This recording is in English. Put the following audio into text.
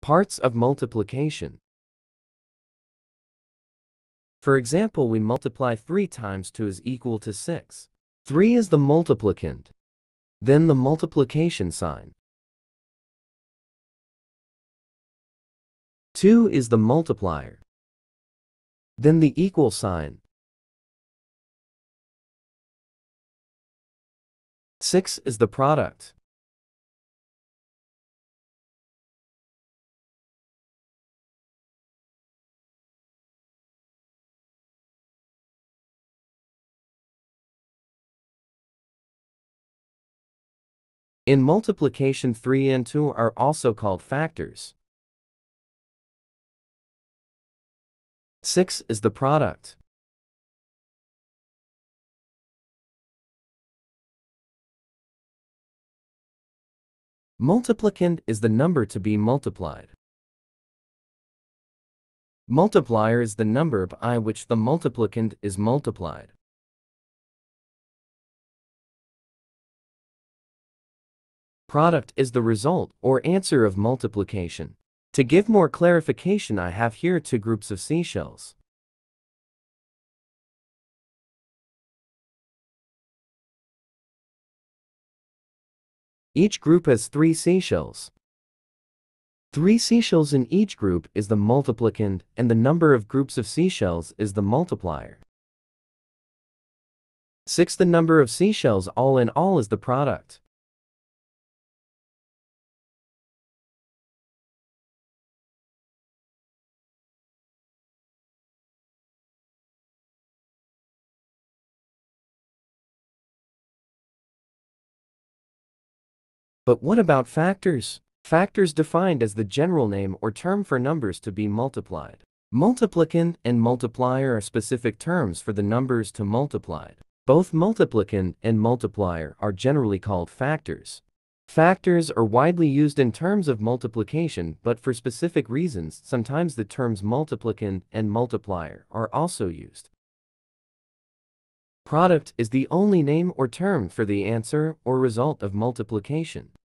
Parts of multiplication. For example, we multiply 3 times 2 is equal to 6. 3 is the multiplicand, then the multiplication sign. 2 is the multiplier, then the equal sign. 6 is the product. In multiplication, 3 and 2 are also called factors. 6 is the product. Multiplicand is the number to be multiplied. Multiplier is the number by which the multiplicand is multiplied. Product is the result or answer of multiplication. To give more clarification, I have here 2 groups of seashells. Each group has 3 seashells. 3 seashells in each group is the multiplicand, and the number of groups of seashells is the multiplier. 6, the number of seashells all in all, is the product. But what about factors? Factors defined as the general name or term for numbers to be multiplied. Multiplicand and multiplier are specific terms for the numbers to multiplied. Both multiplicand and multiplier are generally called factors. Factors are widely used in terms of multiplication, but for specific reasons, sometimes the terms multiplicand and multiplier are also used. Product is the only name or term for the answer or result of multiplication.